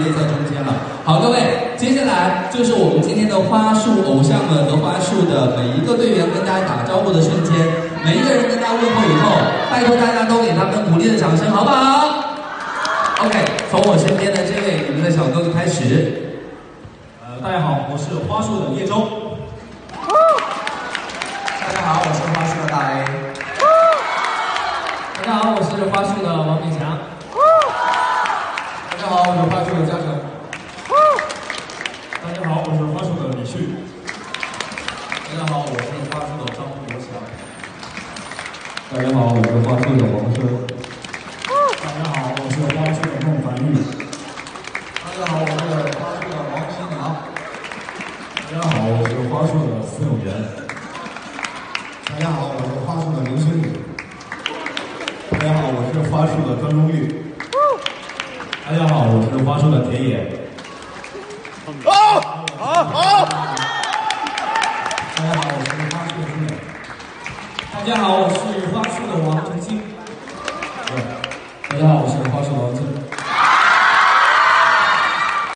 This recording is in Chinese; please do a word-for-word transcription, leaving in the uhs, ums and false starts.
列在中间了。好，各位，接下来就是我们今天的花束偶像们和花束的每一个队员跟大家打招呼的瞬间，每一个人跟大家问候以后，拜托大家都给他们鼓励的掌声，好不好 ？OK， 从我身边的这位你们的小哥哥开始。 呃，大家好，我是花束的叶舟。 大家好，我是花束的大 A。 大家好，我是花束的王炳强。 大家好，我是花束的嘉诚。 大家好，我是花束的李旭。 大家好，我是花束的张国强。 大家好，我是花束的王琛。大家好，我是花束的孟凡玉。 大家好，我是花束的王新阳。 大家好，我是花束的司永元。 大家好，我是花束的刘星宇。大家好，我是花束的张忠玉。 大家好，我是花束的田野。 好，好，好。大家好，我是花束的孙磊。 大家好，我是花束的王晨星。 大家好，我是花束的王金。